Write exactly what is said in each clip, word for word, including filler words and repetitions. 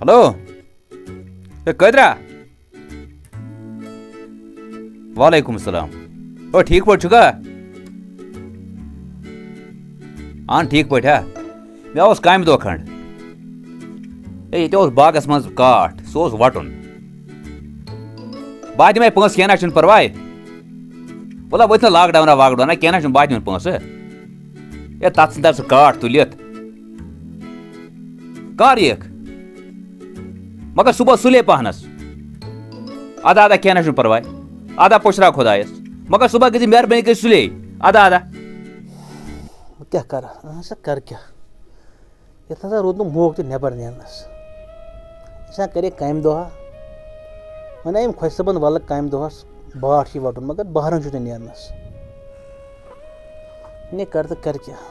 Hello اے قدرا وعلیکم السلام او ٹھیک پٲٹھۍ چھُکھا اہن ٹھیک پٲٹھۍ ہا مےٚ اوس کامہِ دۄہ کھنٛڈ ہے ییٚتہِ اوس باغس منٛز کاٹھ سُہ اوس وٹُن بہٕ دِمے پونٛسہٕ کینٛہہ نہ چھُنہٕ پرواے وَلہٕ ؤتھۍ نہٕ لاک ڈاونا واک ڈاونا کینٛہہ نہ چھُنہٕ بہٕ دِمہٕ پونٛسہٕ ہے تَتھ ژھٕن سُہ کاٹھ تُلِتھ کر یِکھ مگر صُبحس سُلے پہنس ادا ادا کینٛہہ نہ چھُنہٕ پرواے ادا پُشراو خۄدایس مگر صُبحس گٔژھِ مہربٲنی کٔرِتھ سُلے ادا ادا بہٕ کیٛاہ کَرٕ ہسا کَرٕ کیٛاہ یَتھ ہسا روٗد نہٕ موقعہٕ تہِ نٮ۪بر نیرنس یہِ ہسا کرے کامہِ دۄہا وۄنۍ آیہِ أمۍ خۄش صٲبن وَلہٕ کامہِ دۄہس باٹھ چھِ وَٹُن مگر بہرن چھُ نہٕ نیرنس وۄنۍ کَرٕ تہٕ کَرٕ کیٛاہ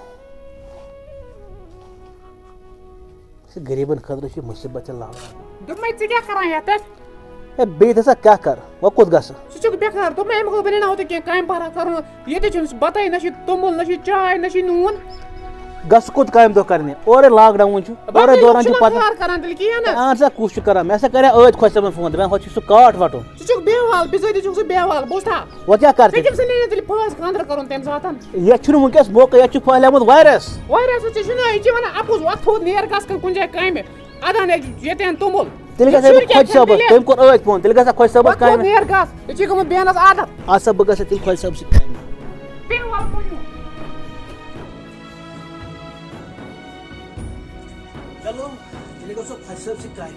غریٖبن خٲطرٕ چھِ مُصیبت تہِ لاگان دوٚپمَے ژٕ کیٛاہ کران یَتَس ہے بیٚیہِ ہسا کیٛاہ کَرٕ وۄنۍ کوٚت گژھٕ ژٕ چھُکھ بیکار دوٚپمَے اَمہِ خٲطرٕ بنیٛاو تۄہہِ کینٛہہ کامہِ بہرا کَرُن ییٚتہِ چھُنہٕ بَتَے نہ چھِ توٚمُل نہ چھِ چاے نہ چھِ نوٗن گژھٕ کوٚت کامہِ دۄہ کَرنہِ اورے لاک ڈاوُن چھُ اورے دوران چھُ پتہٕ کران تیٚلہِ کِہیٖنۍ نہٕ اہن سا کُس چھُ کران مےٚ ہسا کرے ٲدۍ خۄش صٲبن فون دپان ہۄتھ چھُ سُہ کاٹھ وَٹُن ژٕ چھُکھ بیوال بِذٲتی چھُکھ ژٕ بیوال بوٗزتھا وۄنۍ کیٛاہ کَرٕ ژےٚ کٔمۍ سۭتۍ نیرِ تیٚلہِ پھٲسۍ خانٛدر کَرُن تَمہِ ساتہٕ یتھ چھُنہٕ وٕنکیٚس موقعہٕ یتھ چھُ پھہلیومُت وایرس واریاہ ژٕ چھُنا یہِ چھِ وَنان اَپُز وۄتھ تھوٚد نیر گژھ کُنہِ جایہِ کامہِ اَدٕ نے ییٚتہِ اَن توٚمُل تیٚلہِ گژھِ ہا بہٕ خۄش صٲبس تٔمۍ کوٚر ٲدۍ فون تیٚلہِ گژھِ ہا خۄش صٲبس کامہِ نیر گژھ ژےٚ چھُے گوٚمُت بیٚہنس عادت اَدٕ سا بہٕ گژھٕ تیٚلہِ خۄش صٲبسٕے کامہِ چلو تیٚلہِ گژھو خۄش صٲبسٕے کامہِ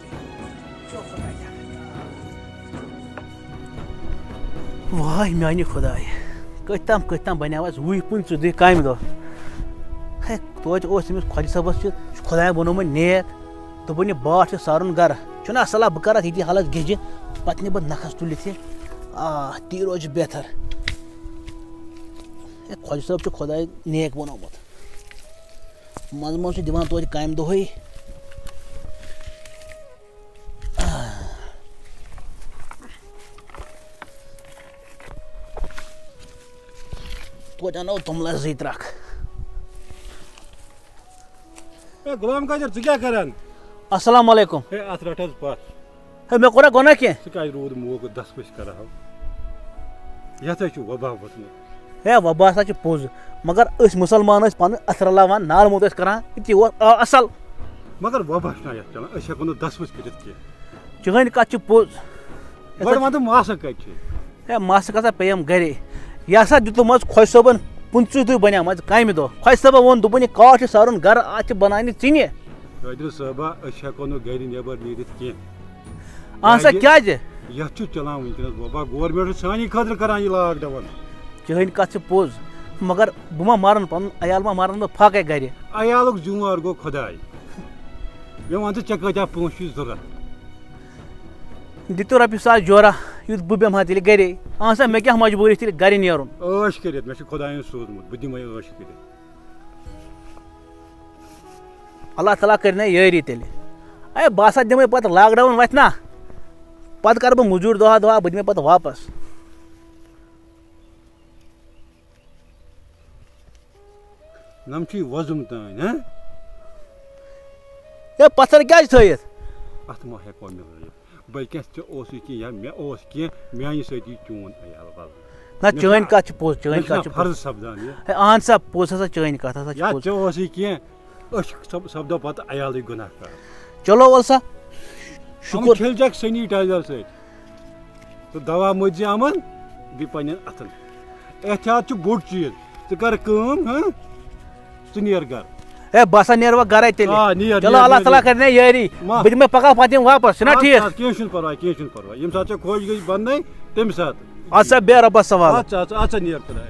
واے میانہِ خۄداے کٔتۍ تام کٔتۍ تام بنیٛاو اَسہِ وُہہِ پٕنٛژٕ دۄہہِ کامہِ دۄہ ہے توتہِ اوس أمِس خۄجہِ صٲبس چھُ خۄداین بنومُت نیک دوٚپُن یہِ باٹھ چھُ سارُن گرٕ چھُنا صلح بہٕ کرٕ ییٚتی حالس گِجہِ پتہٕ نِمہٕ بہٕ نکھس تُلِتھ یہِ آ تی روزِ بہتر ہے خۄجہِ صٲب چھُ خۄداے نیک بنومُت منٛزٕ منٛزٕ چھُ دِوان توتہِ کامہِ دۄہٕے توتہِ اَنو توٚملس زٕے ترٛکھ غلام قادر ژٕ کیٛاہ کران السلام علیکم ہے اتھ رٹ حظ پتھ ہے مےٚ کوٚرا گۄناہ کینٛہہ ژٕ کیٛازِ روٗد موقعہٕ دسکٔش کرہو یتھ حظ چھُ وبا ووٚتھمُت ہے وبا ہسا چھُ پوٚز مگر أسۍ مُسلمان ٲسۍ پنٕنۍ اَتھٕ رلاوان نال موٚت ٲسۍ کران یہِ اوس اصل مگر وبا چھُنہ یتھ چلان أسۍ ہٮ۪کو نہٕ دسوٕچ کٔرِتھ کینٛہہ چٲنۍ کتھ چھِ پوٚز گۄڈٕ ون تہٕ ماسہٕ کتہِ چھِ ہے ماسہٕ ہسا پیٚیَم گرے یہِ ہسا دِتُم حظ خۄش صٲبن پٕنٛژٕ دۄہ بنیٛامٕژ کامہِ دۄہ خۄش صٲبن ووٚن دوٚپُن یہِ کاٹھ چھُ سارُن گرٕ اتھ چھِ بناونہِ ژِنہِ قٲدر صٲبا أسۍ ہٮ۪کو نہٕ گرِ نیبر نیٖرِتھ کینٛہہ اہن سا کیٛازِ یتھ چھُ چلان وٕنکیٚنس وبا گورمینٹ چھُ سانی خٲطرٕ کران یہِ لاک ڈاوُن چٲنۍ کتھ چھِ پوٚز مگر بہٕ ما مرن پنُن عیال ما مرن بہٕ فاقے گرِ عیالُک زیُموار گوٚو خۄداے مےٚ ون ژٕ ژےٚ کۭتیاہ پونٛسہٕ چھُے ضروٗرت دِتِو رۄپیہِ ساس جورا یُتھ بہٕ بیٚہمہٕ ہا تیٚلہِ گرے اہن سا مےٚ کیٛاہ مجبوٗری تیٚلہِ گرِ نیرُن عٲش کٔرِتھ مےٚ چھُ خۄداین سوٗزمُت بہٕ دِمے عٲش کٔرِتھ اللہ تعالیٰ کٔرِنَے یٲری تیٚلہِ اے بہٕ ہسا دِمے پتہٕ لاک ڈاوُن وتھِ نا پتہٕ کرٕ بہٕ موٚزوٗرۍ دۄہا دۄہا بہٕ دِمے پتہٕ واپس نم چھُے وۄزُم تانۍ ہہ ہے پتھر کیٛازِ تھٲیِتھ اتھ ما ہٮ۪کو مےٚ لٲگِتھ بلکہِ ژےٚ اوسُے کینٛہہ یا مےٚ اوس کینٛہہ میانہِ سۭتۍ یی چون عیال بدل نہ چٲنۍ کتھ چھِ پوٚز چٲنۍ کتھ چھِ فرض سپدان یہِ ہے اہن سا پوٚز ہسا چٲنۍ کتھ ہسا یا چھِ ژےٚ اوسُے کینٛہہ أسۍ سپدو پتہٕ عیالٕے گُناہ کار چلو ول سا شُکُر کھیلچکھ سینیٹایزر سۭتۍ تہٕ دوا مٔتھۍ زِ یِمن بیٚیہِ پننٮ۪ن اتھن احتیاط چھُ بوٚڑ چیٖز ژٕ کر کٲم ہہ ژٕ نیر گرٕ ہے بہٕ ہسا نیرٕ وۄنۍ گرے تیٚلہِ چلو اللہ تعالیٰ کٔرِنَے یٲری بہٕ دِمے پگاہ پتہٕ یِم واپس چھُنا ٹھیٖک کینٛہہ چھُنہٕ پرواے کینٛہہ چھُنہٕ پرواے ییٚمہِ ساتہٕ ژےٚ خۄش گژھِ بننٕے تمہِ ساتہٕ اَدٕ سا بیٚہہ رۄبس حوالہٕ اَدٕ سا اَدٕ سا نیر خۄدایس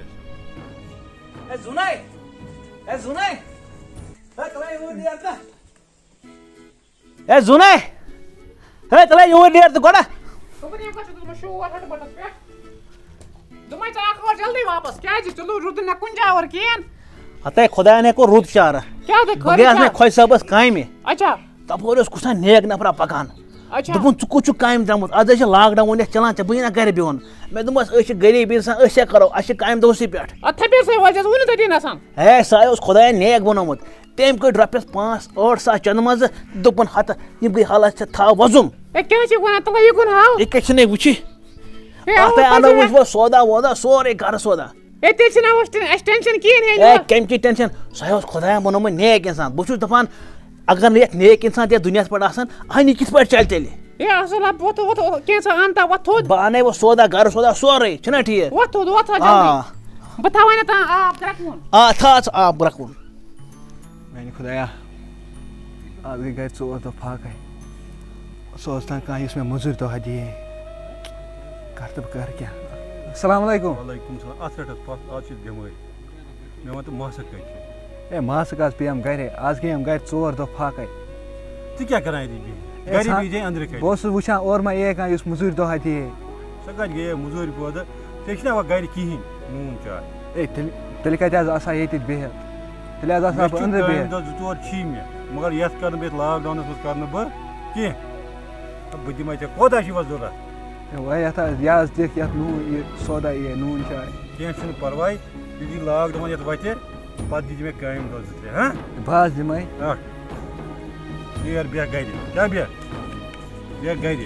ہے زوٗنے ہے تَلے یوٗرۍ نیر ژٕ گۄڈٕ دوٚپُن ییٚمہِ کھۄتہٕ چھُ دوٚپمَس شور ہٹہٕ بَٹَس پٮ۪ٹھ دوٚپمَے ژٕ اکھ وار جلدی واپس کیٛازِ ژٕ لوگ روٗدُن نہ کُنہِ جایہِ اورٕ کِہیٖنۍ ہتے خۄداین ہے کوٚر رُت شارٕ بہٕ گٔیس مےٚ خۄش صٲبس کامہِ اچھا تپٲرۍ اوس کُسا نیک نفرا پکان اچھا دوٚپُن ژٕ کوٚت چھُکھ کامہِ درٛامُت آز حظ چھِ لاک ڈاوُن یتھ چلان ژےٚ بہٕ نہ گرِ بِہُن مےٚ دوٚپمس أسۍ چھِ غریٖبی انسان أسۍ کیٛاہ کرو اَسہِ چھِ کامہِ دۄہسٕے پٮ۪ٹھ اَدٕ تھپے سٕے وٲتۍ زِ وٕنہِ تٔتی نسان ہے سُہ اوس خۄداین نیک بنومُت تٔمۍ کٔڑ رۄپیَس پانٛژھ ٲٹھ ساس چنٛدٕ منٛزٕ دوٚپُن ہتہٕ یِم گٔے حالات ژےٚ تھاو وۄزُم اے کیٛاہ چھِ وَنان تُلہٕ یہِ کُن ہاو یہِ کیٛاہ چھِنَے وٕچھِ اَتھَے اَنو وٕچھ وۄنۍ سودا وودا سورُے گرٕ سودا اے تیٚلہِ چھِنہٕ اَسہِ ٹٮ۪نشَن کِہیٖنۍ اے کَمہِ چی ٹٮ۪نشَن سۄ اوس خۄداین بنومُت نیک اِنسان بہٕ چھُس دَپان اگر نہٕ یَتھ نیک اِنسان تہِ یَتھ دُنیاہَس پٮ۪ٹھ آسان اَنہِ یہِ کِتھ پٲٹھۍ چَلہِ تیٚلہِ اے اَصٕل ہا وۄتھ وۄتھ کینٛژھا اَن تا وۄتھ تھوٚد بہٕ اَنَے وۄنۍ سودا گرٕ سودا سورُے چھُنہ ٹھیٖک وۄتھ تھوٚد وۄتھ آ جلدی بہٕ تھاوَے نہٕ تام آب گرٛٮ۪کوُن آ تھاو ژٕ آب گرٛٮ۪کوُن میٛانہِ خۄدایا آز گٔے گرِ ژور دۄہ فاقَے سُہ اوس تام کانٛہہ یُس مےٚ مٔزوٗرۍ دۄہ دِیے کَر تہٕ بہٕ کَرٕ کیٛاہ السلام علیکُم وعلیکُم سلام اَتھ رَٹَس پَتھ آز چھِ بٮ۪مٲرۍ مےٚ وَن تہٕ ماسہٕ کَتہِ چھِ ہے ماسٕک آز پیٚیَم گرے آز گٔیَم گرِ ژور دۄہ فاقَے ژٕ کیٛاہ کَران ییٚتہِ بِہِتھ گَرِ بِہِتھ أنٛدرٕ کَنہِ بہٕ اوسُس وٕچھان اورٕ ما یِیے کانٛہہ یُس مٔزوٗرۍ دۄہ دِیے سۄ کَتہِ گٔیے موٚزوٗرۍ پٲدٕ ژےٚ چھِنا وۄنۍ گَرِ کِہیٖنۍ نوٗن چاے ہے تیٚلہِ تیٚلہِ کَتہِ حظ آسہٕ ہا ییٚتہِ بِہِتھ تیٚلہِ حظ آسہٕ ہا بہٕ أنٛدرٕ بِہِتھ دۄہ زٕ ژور چھی مےٚ مگر یَتھ کَرنہٕ بہٕ یَتھ لاک ڈاوُنَس منٛز کَرنہٕ بہٕ کیٚنٛہہ بہٕ دِمَے ژےٚ کوتاہ چھُ وۄنۍ ضوٚرَتھ وۄنۍ یَتھ حظ یہِ حظ دِکھ یَتھ نوٗن یہِ سودا یہِ نوٗن چاے کیٚنٛہہ چھُنہٕ پَرواے یُتھُے لاک ڈاوُن یَتھ وَتھِ پَتہٕ دِژ مےٚ کامہِ دۄہ زٕ ترٛےٚ ہاں بہٕ حظ دِمَے اَکھ نیرٕ بیٚہہ گَرِ کیٛاہ بیٚہہ بیٚہہ گَرِ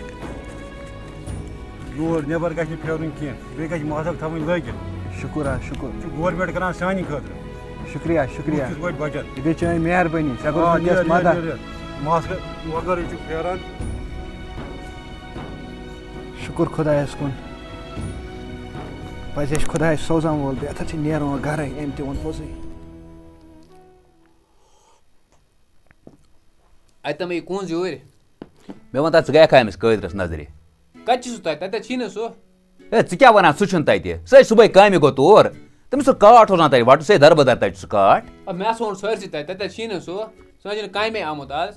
یور نٮ۪بر گژھِ نہٕ پھیرُن کیٚنٛہہ بیٚیہِ گژھِ ماسک تھاوٕنۍ لٲگِتھ شُکُر حظ شُکُر یہِ چھُ گورمٮ۪نٛٹ کَران سانہِ خٲطرٕ شُکریہ شُکریہ کِتھ پٲٹھۍ بَچَت یہِ گٔے چٲنۍ مہربٲنی ژےٚ آ کوٚرُتھ وٕنکٮ۪س مدد ماسکہٕ وغٲرٕے چھُ پھیران شُکُر خۄدایَس کُن پَزِ اَسہِ خۄدایَس سوزان وول بہتر چھِ نیرُن وۄنۍ گرَے أمۍ تہِ ووٚن پوٚزُے اَتہِ تام یہِ کُنٛز یوٗرۍ مےٚ ووٚن تَتھ ژٕ گٔیکھا أمِس قٲدرَس نظرِ کَتہِ چھُ سُہ تَتہِ تَتہِ چھی نہٕ سُہ ہے ژٕ کیٛاہ وَنان سُہ چھُنہٕ تَتہِ سُہ ہے صُبحٲے کامہِ گوٚو تور تٔمِس سُہ کاٹھ اوس تَتہِ وَٹہٕ سُہ ہے دَربٕدَر تَتہِ سُہ کاٹھ اَدٕ مےٚ ہسا ووٚن سٲرسٕے تَتہِ تَتہِ چھی نہٕ سُہ سُہ حظ چھِنہٕ کامے آمُت آز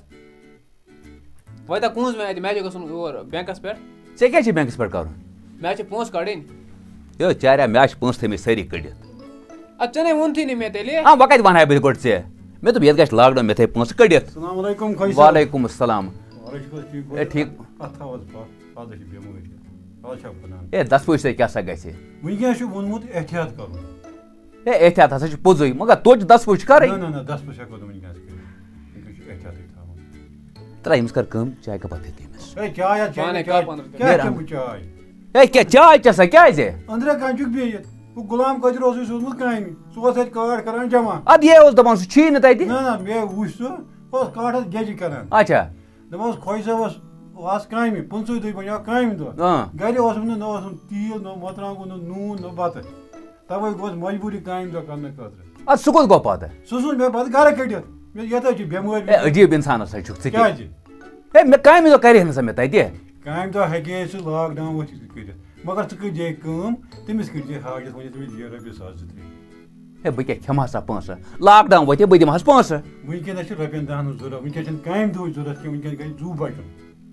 وۄنۍ دَپ کُنٛز مےٚ اَتہِ مےٚ چھُ گژھُن یور بٮ۪نٛکَس پٮ۪ٹھ ژےٚ کیٛاہ چھِ بٮ۪نٛکَس پٮ۪ٹھ کَرُن مےٚ حظ چھِ پونٛسہٕ کَڑٕنۍ ہے چاریا مےٚ حظ چھِ پونٛسہٕ تھٲیمٕتۍ سٲری کٔڑِتھ اَدٕ ژےٚ نے ووٚنتھٕے نہٕ مےٚ تیٚلہِ ہاں وۄنۍ کَتہِ وَنہٕ ہا بہٕ گۄڈٕ ژےٚ مےٚ دوٚپ یَتھ گژھِ لاک ڈاوُن مےٚ تھٲے پونٛسہٕ کٔڑِتھ السلام علیکُم خۄش وعلیکُم السلام ہے ٹھیٖک اَتھ تھاو حظ پَتھ آز چھِ بٮ۪مٲرۍ آز چھا بَنان ہے دَس پوٗچھ ژےٚ کیٛاہ سا گژھِ وٕنکٮ۪نَس چھُ ووٚنمُت احتیاط کَرُن ہے احتیاط ہسا چھُ پوٚزُے مگر توتہِ دَس پوٗچھ کَرٕنۍ نہ نہ نہ دَس پوٗژھ ہٮ۪کو نہٕ وٕنکٮ۪نَس کٔرِتھ وٕنکٮ۪س چھُ احتیاطٕے تھاوُن ترٛاو أمِس کَر کٲم چاے کَپ دِ أمِس ہے چاے حظ پانَے چاے کَپ اَنُن کیٛاہ چٮ۪مہٕ بہٕ چاے ہے کیٛاہ چاے چےٚ سا کیٛازِ أنٛدرٕ کَنہِ چھُکھ بِہِتھ ہُہ غلام قٲدِر اوسُے سوٗزمُت کامہِ سُہ اوس اَتہِ کاڈ کَران جمع اَدٕ یے اوس دَپان سُہ چھُیی نہٕ تَتہِ نہ نہ مےٚ وٕچھ سُہ اوس کاٹھَس گیٚجہِ کَران اچھا دَپان خۄش صٲبَس آس کامہِ پٕنٛژٕے دۄہہِ بَنیو کامہِ دۄہ گَرِ اوسُم نہٕ نہ اوسُم تیٖل نہ مَرژٕوانٛگُن نہ نوٗن نہ بَتہٕ تَوَے گوٚوُس مجبوٗری کامہِ دۄہ کَرنہٕ خٲطرٕ اَدٕ سُہ کوٚت گوٚو پَتہٕ سُہ ژھُن مےٚ پَتہٕ گَرٕ کٔڑِتھ مےٚ یَتھ حظ چھِ ہے بٮ۪مٲرۍ عجیٖب اِنسان ہسا چھُکھ ژٕ کیٛازِ ہے مےٚ کامہِ دۄہ کَرے نہٕ سا مےٚ تَتہِ کامہِ دۄہ ہٮ۪کہِ ہے سُہ لاک ڈاوُن ؤتھِتھ کٔرِتھ مگر ژٕ کٔرۍ زِ کٲم تٔمِس کٔرۍ زِ حاجت ؤنِتھ تٔمِس دِ رۄپیہِ ساس زٕ ترٛےٚ ہے بہٕ کیٛاہ کھٮ۪مہٕ ہسا پونٛسہٕ لاک ڈاوُن وٲتۍ بہٕ دِمہٕ ہس پونٛسہٕ وٕنکٮ۪نَس چھِ رۄپیَن دَہَن ہٕنٛز ضوٚرَتھ وٕنکٮ۪س چھَنہٕ کامہِ دۄہٕچ ضوٚرَتھ کینٛہہ وٕنکٮ۪ن گژھِ زوٗ بَچُن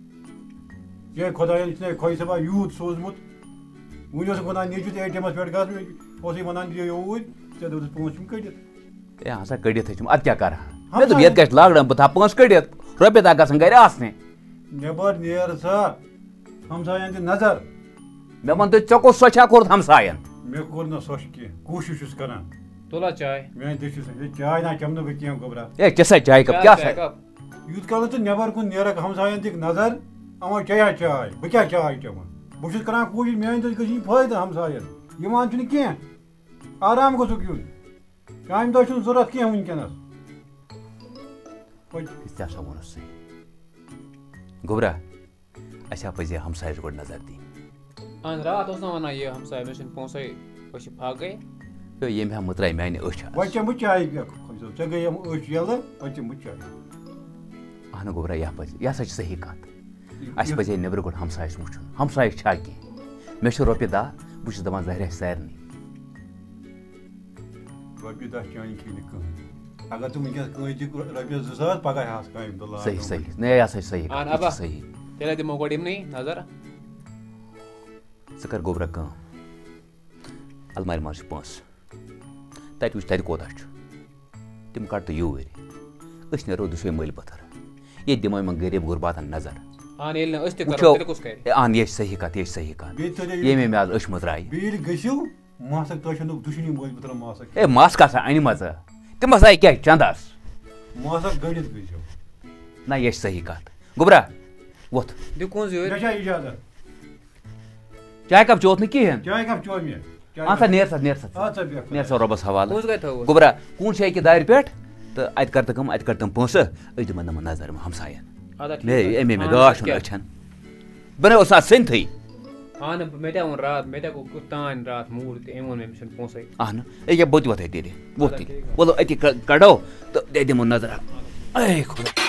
یہِ خۄدایَن چھُنَے خۄش صٲبا یوٗت سوٗزمُت وٕنۍ اوسُکھ وَنان نیٚچوٗ اے ٹی اٮ۪مَس پٮ۪ٹھ گژھُن اوسُے وَنان دِ یوٗرۍ ژےٚ دوٚپُس پونٛسہٕ چھِم کٔڑِتھ ہے ہسا کٔڑِتھ چھُم اَدٕ کیٛاہ کَرٕ مےٚ دوٚپ ییٚتہِ گژھِ لاک ڈاوُن بہٕ تھاو پونٛسہٕ کٔڑِتھ رۄپیہِ دَہ گژھن گرِ آسنہِ نٮ۪بر نیرٕ سا ہمساین دِ نظر مےٚ ووٚن تۄہہِ ژےٚ کُس سۄچھا کوٚرُتھ ہمساین مےٚ کوٚر نہٕ سۄچھ کینٛہہ کوٗشِش چھُس کران تُلا چاے میٛانہِ دٔچھِس ہے چاے نہ چٮ۪مہٕ نہٕ بہٕ کینٛہہ گوٚبرا ہے چےٚ سا چاے کَپ کیٛاہ سا یوٗت کال ژٕ نٮ۪بر کُن نیرَکھ ہمساین دِکھ نظر یِمو چیا چاے بہٕ کیٛاہ چاے چٮ۪مہٕ بہٕ چھُس کران کوٗشِش میٛانہِ دٔچھ گٔژھِنۍ فٲیدٕ ہمساین یِوان چھُنہٕ کینٛہہ آرام گوٚژھُکھ یُن کامہِ دۄہ چھُنہٕ ضوٚرتھ کینٛہہ وٕنکٮ۪نس ژےٚ ہسا ووٚنُتھ صحیح گوٚبرا اَسہِ ہا پَزِ ہے ہمسایَس گۄڈٕ نظر دِنۍ اہن راتھ اوس نہ وَنان یہِ ہمساے مےٚ چھِنہٕ پونٛسَے أسۍ چھِ پھاکَے ہے ییٚمہِ ہا مٕترٛاے میٛانہِ أچھ وۄنۍ چٮ۪مہٕ بہٕ چاے خۄش صٲب ژےٚ گٔیٚیَم أچھ یَلہٕ وۄنۍ چٮ۪مہٕ بہٕ چاے اہنُو گوٚبرا یہِ ہا پَزِ یہِ ہسا چھِ صحیح کَتھ اَسہِ پَزِ ہے نیٚبرٕ گۄڈٕ ہمسایَس وٕچھُن ہمسایَس چھا کینٛہہ مےٚ چھُ رۄپیہِ دَہ بہٕ چھُس دَپان ظٲہِر آسہِ سارنٕے رۄپیہِ دَہ چانہِ کھیٚیہِ نہٕ کٕہٕنۍ اگر ژٕ وٕنکٮ۪س کٲنٛسہِ دِکھ رۄپیَس زٕ ساس پگاہ ہٮ۪س کامہِ دۄہ صحیح صحیح نہ یہِ ہسا چھِ صحیح اہن کَتھ ابا یہِ چھِ صحیح تیٚلے دِمو گۄڈٕ یِمنٕے نظر ژٕ کَر گوٚبرا کٲم المارِ منٛز چھِ پونٛسہٕ تَتہِ وٕچھ تَتہِ کوتاہ چھُ تِم کَڑ تہٕ یوٗرۍ أسۍ نیرو دُشوے مٔلۍ پَتھر ییٚتہِ دِمو یِمن غریٖب غُرباتن نظر اہن ییٚلہِ نہٕ أسۍ تہِ وٕچھو کرو تیٚلہِ کُس کَرِ اہن یہِ چھِ صحیح کَتھ یہِ چھِ صحیح کَتھ ییٚمے مےٚ آز أچھ مٕترٛایہِ بیٚیہِ ییٚلہِ گٔژھِو ماسک تۄہہِ چھُنہٕ دُشنی مٲلۍ پٔترٕ ماسک ہے ماسک ہسا اَنہِ مَژٕ تِم ہسا آیہِ کیٛاہ چندس موسا گٔڑِتھ گٔژھِو نہ یہ صحیح کت گوبرا ووت دِ کونٛز یورٕ مےٚ چھا اِجازت چائے کپ چوت نہٕ کِہیٖنۍ چاے کپ چو مےٚ اَد سا نیر سا نیر سا اَدٕ سا بیٚہہ نیر سا رۄبس حوالہٕ کونٛز کتہِ تھٲوٕس گوبرا کún چھِ أکہِ دارِ پٮ۪ٹھ تہٕ اَتہِ کر تہٕ کٲم اَتہِ کر تِم پونٛسہٕ أسۍ دِمن تِمن نظر یِمن ہمساین اَدا ٹھیٖک مے حظ. اَمے مےٚ اہن گاش حظ اوٚن کیٛاہ؟ أچھن بہٕ نے اوس اتھ سٔنتھٕے اہن مےٚ تہِ ووٚن راتھ مےٚ تہِ گوٚو کیُتھ تانۍ راتھ موٗڈ تہٕ أمۍ ووٚن أمِس چھِنہٕ پونٛسَے اہن أکیٛاہ بہٕ تہِ وۄتھَے تیٚلہِ ووٚتھ تیٚلہِ وَلو أتی کَڑو تہٕ دِمو نظر اے خۄدا